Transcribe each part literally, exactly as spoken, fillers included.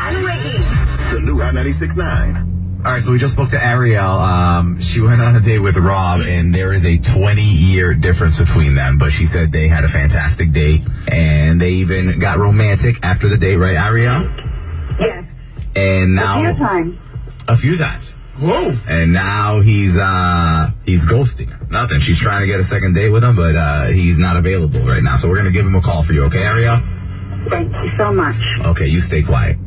and Wiggy. The new Hot ninety-six point nine. All right, so we just spoke to Ariel. Um, she went on a date with Rob, and there is a twenty-year difference between them. But she said they had a fantastic date, and they even got romantic after the date, right, Ariel? Yes. And now a few times. A few times. Whoa! And now he's uh he's ghosting her. Nothing. She's trying to get a second date with him, but uh he's not available right now. So we're gonna give him a call for you, okay, Ariel? Thank you so much. Okay, you stay quiet.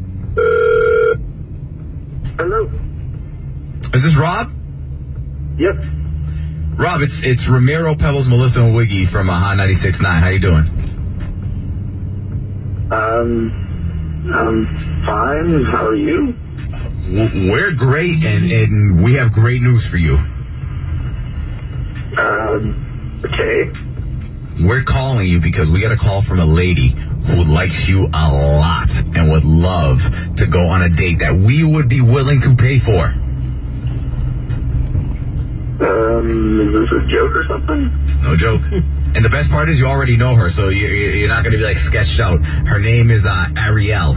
Hello. Is this Rob? Yep. Rob, it's it's Ramiro, Pebbles, Melissa, and Wiggy from uh, Hot ninety-six point nine. How you doing? Um, I'm fine. How are you? We're great, and, and we have great news for you. Um, okay. We're calling you because we got a call from a lady who likes you a lot and would love to go on a date that we would be willing to pay for. Um, is this a joke or something? No joke. And the best part is you already know her, so you're, you're not going to be like sketched out. Her name is uh, Ariel.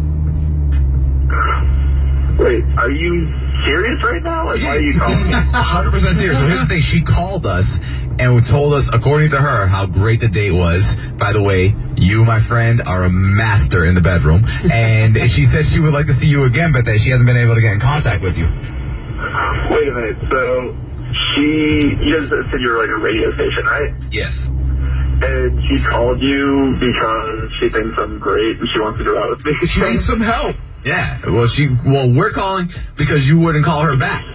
Wait, are you serious right now? Like, why are you calling me? one hundred percent serious. So here's the thing. She called us and told us, according to her, how great the date was. By the way, you, my friend, are a master in the bedroom. And she said she would like to see you again, but that she hasn't been able to get in contact with you. Wait a minute. So she, you guys said you were like a radio station, right? Yes. And she called you because she thinks I'm great and she wants to go out with me. She needs some help. Yeah. Well, she. Well, we're calling because you wouldn't call her back.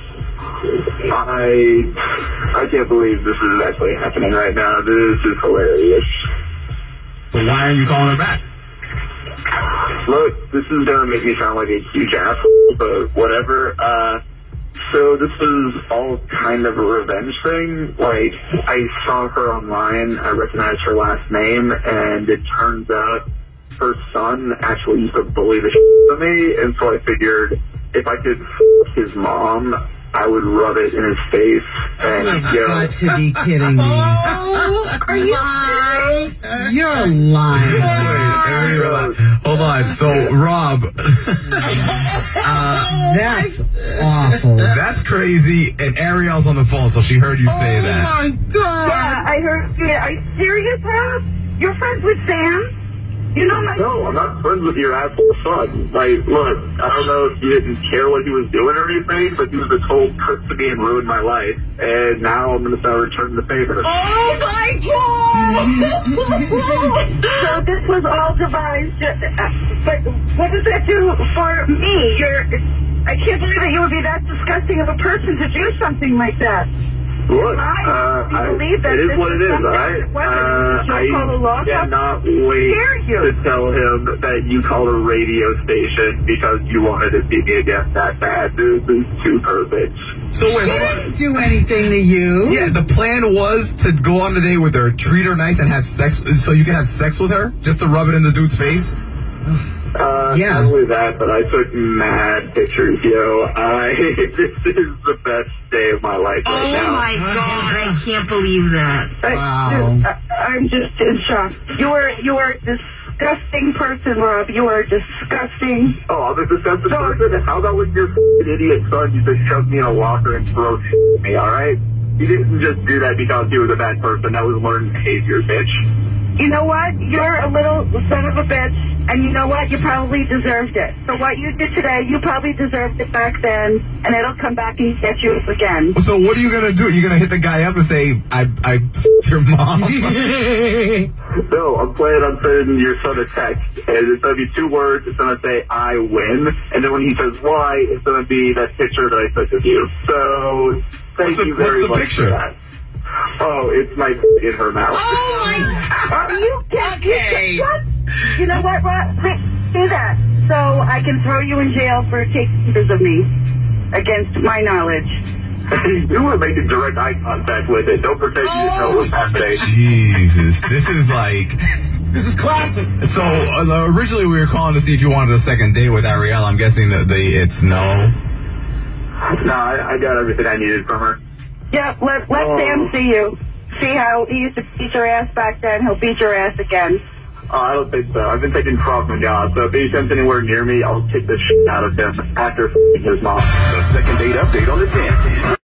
I I can't believe this is actually happening right now. This is hilarious. But why aren't you calling her back? Look, this is gonna make me sound like a huge asshole, but whatever. Uh, so this is all kind of a revenge thing. Like, I saw her online, I recognized her last name, and it turns out her son actually used to bully the shit out of me, and so I figured if I could f*** his mom, I would rub it in his face and oh my yell. God, to be kidding me. Oh, are you lying? You're lying. Wait, hold on. So, Rob, uh, That's awful. that's crazy. And Ariel's on the phone, so she heard you say Oh, that. my God. Yeah, I heard. Yeah, are you serious, Rob? You're friends with Sam? You know my... No, I'm not friends with your asshole son. Like, look, I don't know if you didn't care what he was doing or anything, but he was a total prick to me and ruined my life. And now I'm going to start returning the favor. Oh, my God! So this was all devised. Uh, but what does that do for me? You're... I can't believe that you would be that disgusting of a person to do something like that. Look, uh, I, I, believe that it is this what it is, something alright? that Uh, you'll call the law I cannot wait Dare you? to tell him that you called a radio station because you wanted to see me again that bad. This is too perfect. So wait, She hold on. didn't do anything to you. Yeah, the plan was to go on the date with her, treat her nice, and have sex, so you can have sex with her, just to rub it in the dude's face. Uh, Yeah. Not only that, but I took mad pictures, yo. I, this is the best day of my life right Oh, now. my God, I can't believe that. Wow. I, I'm just in shock. You are, you are a disgusting person, Rob. You are disgusting. Oh, I'm a disgusting person? How about when your f***ing idiot son used to shove me in a locker and throw shit at me, alright? He didn't just do that because he was a bad person. That was learned behavior, bitch. You know what? You're a little son of a bitch, and you know what? You probably deserved it. So what you did today, you probably deserved it back then, and it'll come back and get you again. So what are you gonna do? You're gonna hit the guy up and say, "I, I f***ed your mom." No, I'm planning on sending your son a text, and it's going to be two words. It's going to say, I win. And then when he says why, it's going to be that picture that I took of you. So, thank What's the- you very what's the much picture? for that. Oh, it's my in her mouth. Oh, my God. You can't Okay. what? You know what, Rob? Do that. So I can throw you in jail for taking pictures of me against my knowledge. You were making direct eye contact with it. Don't pretend you didn't know what's happening. Jesus, this is like, this is classic. So uh, originally we were calling to see if you wanted a second date with Ariel. I'm guessing that the it's no. No, I, I got everything I needed from her. Yeah, let, let Oh. Sam see you. See how he used to beat your ass back then. He'll beat your ass again. Uh, I don't think so. I've been taking Krav Maga, so if he comes anywhere near me, I'll kick the shit out of him after f***ing his mom. The second date update on the tenth.